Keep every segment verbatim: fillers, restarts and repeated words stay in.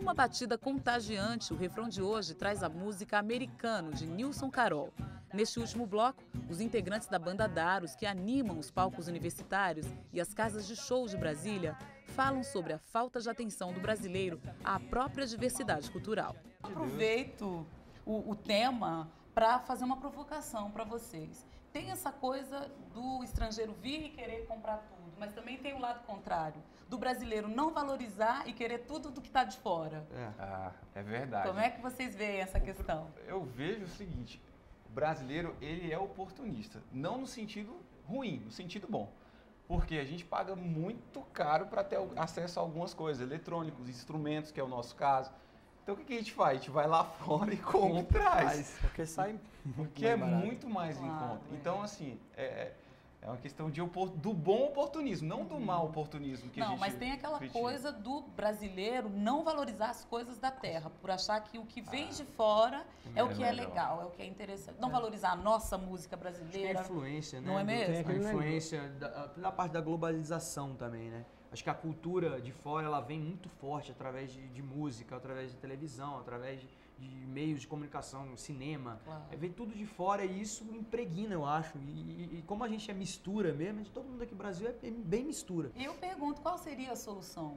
uma batida contagiante, o refrão de hoje traz a música Americano, de Nilson Carol. Neste último bloco, os integrantes da banda Daros, que animam os palcos universitários e as casas de shows de Brasília, falam sobre a falta de atenção do brasileiro à própria diversidade cultural. Aproveito o, o tema para fazer uma provocação para vocês. Tem essa coisa do estrangeiro vir e querer comprar tudo, mas também tem o lado contrário, do brasileiro não valorizar e querer tudo do que está de fora. É. Ah, é verdade. Como é que vocês veem essa questão? Eu vejo o seguinte, o brasileiro, ele é oportunista, não no sentido ruim, no sentido bom. Porque a gente paga muito caro para ter acesso a algumas coisas, eletrônicos, instrumentos, que é o nosso caso. Então o que a gente faz? A gente vai lá fora e compra e traz. Porque sai Porque é muito mais em conta. Então, assim, é, é uma questão de, do bom oportunismo, não do mau oportunismo que a gente Não, mas tem aquela critica. coisa do brasileiro não valorizar as coisas da terra, por achar que o que vem ah, de fora é, é o que é legal, é o que é interessante. Não é. valorizar a nossa música brasileira. Acho que é influência, né? Não é mesmo? Tem a influência da, da parte da globalização também, né? Acho que a cultura de fora, ela vem muito forte através de, de música, através de televisão, através de, de meios de comunicação, cinema. Claro. É, vem tudo de fora e isso impregna, eu acho. E, e, e como a gente é mistura mesmo, todo mundo aqui no Brasil é bem mistura. E eu pergunto, qual seria a solução,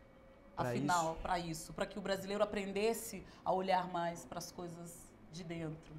pra afinal, para isso? Para que o brasileiro aprendesse a olhar mais para as coisas de dentro?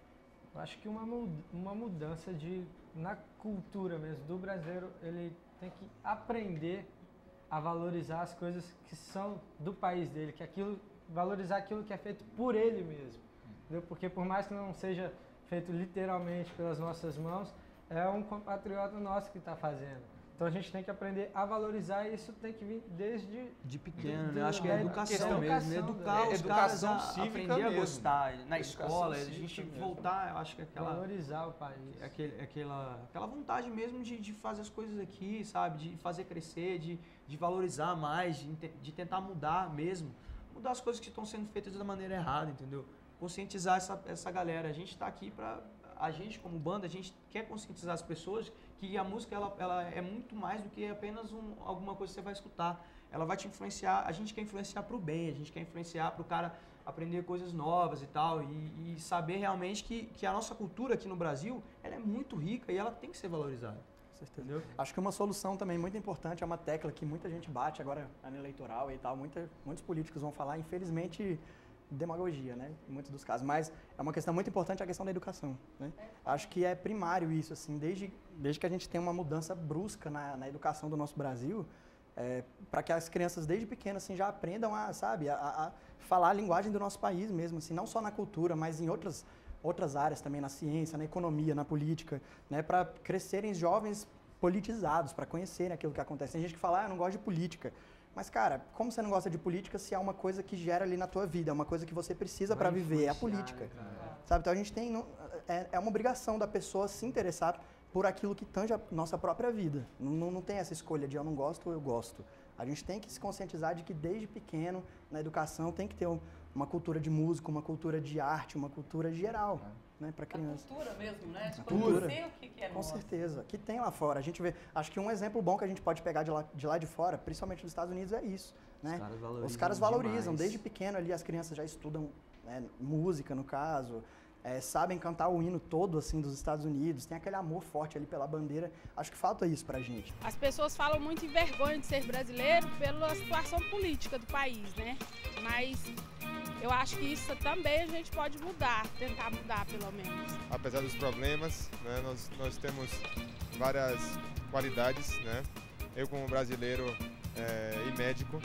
Eu acho que uma, uma mudança de, na cultura mesmo do brasileiro, ele tem que aprender a valorizar as coisas que são do país dele, que aquilo, valorizar aquilo que é feito por ele mesmo, entendeu? Porque por mais que não seja feito literalmente pelas nossas mãos, é um compatriota nosso que está fazendo. Então a gente tem que aprender a valorizar e isso tem que vir desde... De pequeno, né? Acho que é educação é mesmo, educar é os educação caras a cívica aprender mesmo. a gostar. Na Educação escola, a gente mesmo. voltar, eu acho que aquela... Valorizar o país. Aquele, aquela, aquela vontade mesmo de, de fazer as coisas aqui, sabe? De fazer crescer, de, de valorizar mais, de, de tentar mudar mesmo. Mudar as coisas que estão sendo feitas da maneira errada, entendeu? Conscientizar essa, essa galera. A gente está aqui para... A gente, como banda, a gente quer conscientizar as pessoas que a música ela, ela é muito mais do que apenas um, alguma coisa que você vai escutar. Ela vai te influenciar, a gente quer influenciar para o bem, a gente quer influenciar para o cara aprender coisas novas e tal, e, e saber realmente que, que a nossa cultura aqui no Brasil, ela é muito rica e ela tem que ser valorizada. Com certeza. Entendeu? Acho que uma solução também muito importante, é uma tecla que muita gente bate agora no eleitoral e tal, muita, muitos políticos vão falar, infelizmente... demagogia, né, em muitos dos casos, mas é uma questão muito importante a questão da educação, né? Acho que é primário isso, assim, desde, desde que a gente tem uma mudança brusca na, na educação do nosso Brasil, é, para que as crianças desde pequenas, assim, já aprendam a, sabe, a, a falar a linguagem do nosso país mesmo, assim, não só na cultura, mas em outras, outras áreas também, na ciência, na economia, na política, né, para crescerem jovens politizados, para conhecerem aquilo que acontece. Tem gente que fala, ah, eu não gosto de política. Mas, cara, como você não gosta de política se é uma coisa que gera ali na tua vida, é uma coisa que você precisa para viver, é a política. Cara. Sabe? Então a gente tem, é, é uma obrigação da pessoa se interessar por aquilo que tange a nossa própria vida. Não, não tem essa escolha de eu não gosto ou eu gosto. A gente tem que se conscientizar de que desde pequeno, na educação, tem que ter uma cultura de música, uma cultura de arte, uma cultura geral, né, para criança. A cultura mesmo, né? De cultura. Conhecer o que, que é Com nosso. certeza. Que tem lá fora. A gente vê, acho que um exemplo bom que a gente pode pegar de lá de, lá de fora, principalmente dos Estados Unidos, é isso, né? Os caras valorizam, Os caras valorizam demais. Desde pequeno ali as crianças já estudam, né, música, no caso. É, sabem cantar o hino todo, assim, dos Estados Unidos, tem aquele amor forte ali pela bandeira. Acho que falta isso pra gente. As pessoas falam muito em vergonha de ser brasileiro pela situação política do país, né? Mas eu acho que isso também a gente pode mudar, tentar mudar pelo menos. Apesar dos problemas, né, nós, nós temos várias qualidades, né? Eu como brasileiro é, e médico,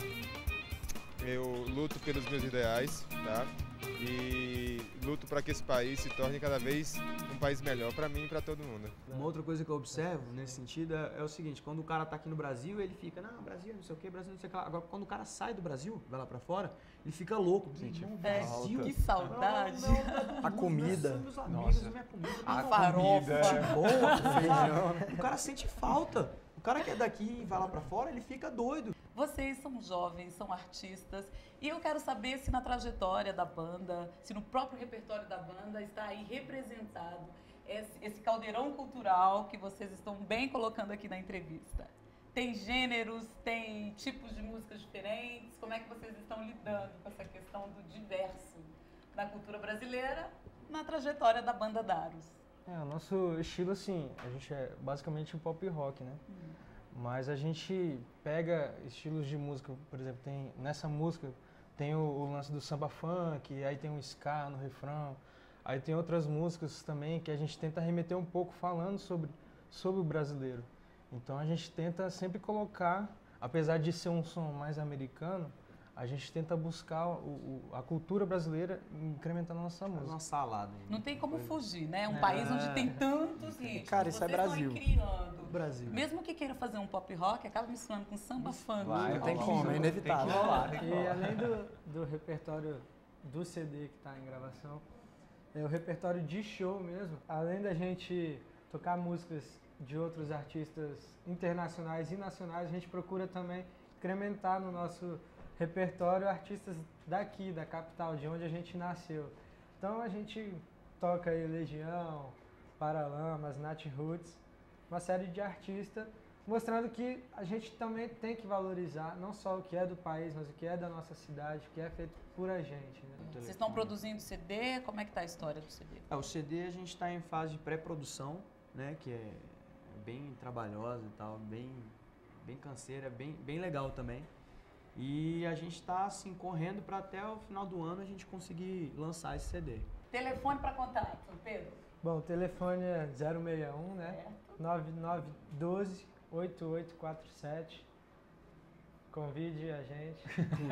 eu luto pelos meus ideais, tá? E luto para que esse país se torne cada vez um país melhor para mim e para todo mundo. Uma outra coisa que eu observo nesse sentido é, é o seguinte, quando o cara tá aqui no Brasil, ele fica, não, Brasil, não sei o que, Brasil, não sei o que lá. Agora, quando o cara sai do Brasil, vai lá para fora, ele fica louco. Gente, não, Brasil, que saudade. Não, não, não, a comida. Meus amigos, a minha comida. A farofa. Boa, feijão, né? O cara sente falta. O cara que é daqui e vai lá pra fora, ele fica doido. Vocês são jovens, são artistas, e eu quero saber se na trajetória da banda, se no próprio repertório da banda está aí representado esse, esse caldeirão cultural que vocês estão bem colocando aqui na entrevista. Tem gêneros, tem tipos de músicas diferentes? Como é que vocês estão lidando com essa questão do diverso na cultura brasileira, na trajetória da banda Daros? É, o nosso estilo, assim, a gente é basicamente um pop rock, né? Uhum. Mas a gente pega estilos de música, por exemplo, tem, nessa música tem o, o lance do samba funk, aí tem o ska no refrão, aí tem outras músicas também que a gente tenta remeter um pouco falando sobre, sobre o brasileiro. Então a gente tenta sempre colocar, apesar de ser um som mais americano, a gente tenta buscar o, o, a cultura brasileira e incrementar na nossa música. Uma salada. Não tem como fugir, né? Um É. país onde tem tantos ritmos. Cara, isso é Vocês Brasil. estão aí criando. Brasil. Mesmo que queira fazer um pop rock, acaba misturando com samba funk. Vai, Não tem rola. como, é inevitável. Tem que rolar, tem que E rolar. além do, do repertório do C D que está em gravação, é o repertório de show mesmo. Além da gente tocar músicas de outros artistas internacionais e nacionais, a gente procura também incrementar no nosso repertório artistas daqui, da capital, de onde a gente nasceu. Então a gente toca aí Legião, Paralamas, Nat Roots, uma série de artistas, mostrando que a gente também tem que valorizar não só o que é do país, mas o que é da nossa cidade, o que é feito por a gente. Né? Vocês estão produzindo C D? Como é que tá a história do C D? É, o C D a gente está em fase de pré-produção, né, que é bem trabalhosa e tal, bem, bem canseira, bem, bem legal também. E a gente está assim correndo para até o final do ano a gente conseguir lançar esse C D. Telefone para contato, Pedro? Bom, o telefone é zero seis um, né? Certo. nove nove um dois, oito oito quatro sete. Convide a gente.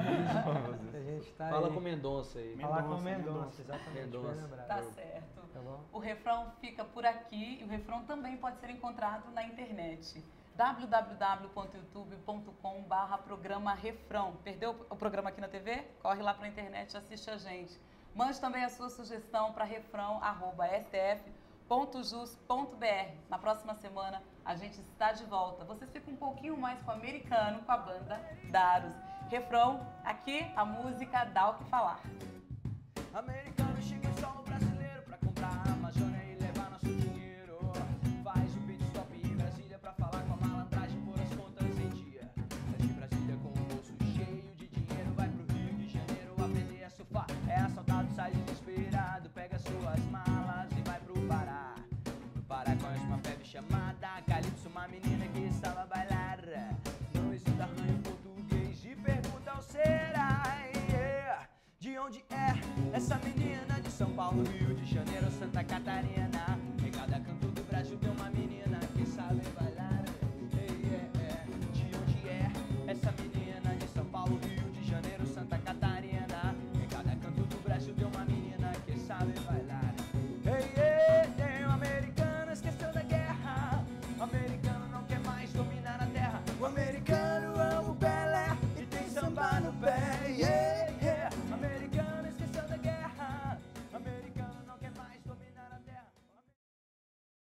A gente tá Fala aí. com o Mendonça aí. Falar com o Mendonça, Mendonça, Mendonça. exatamente. Mendonça. Bem lembrado. Tá certo. Tá bom? O refrão fica por aqui e o refrão também pode ser encontrado na internet. w w w ponto youtube ponto com barra programa refrão. Perdeu o programa aqui na T V? Corre lá para a internet e assiste a gente. Mande também a sua sugestão para refrão arroba s t f ponto jus ponto b r. Na próxima semana a gente está de volta. Vocês ficam um pouquinho mais com o americano, com a banda Daros. Refrão, aqui a música dá o que falar. Americano chega só no brasileiro pra comprar a Amazônia e levar nosso dinheiro. Faz o pit stop em Brasília pra falar com a malandragem, pôr as contas em dia. Sai de Brasília com o bolso cheio de dinheiro, vai pro Rio de Janeiro aprender a surfar. É assaltado, sai desesperado, pega suas malas e vai pro Pará. No Pará conhece uma bebe chamada Calypso, uma menina que estava a bailar. Não existe arranho português e pergunta ao será. Yeah. De onde é essa menina? De São Paulo, Rio de Janeiro, Santa Catarina.